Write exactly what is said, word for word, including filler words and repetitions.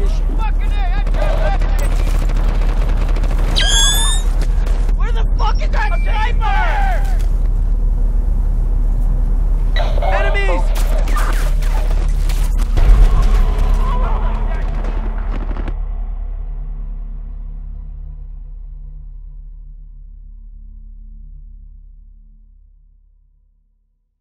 position. Fucking A, I got that. Where the fuck is that sniper?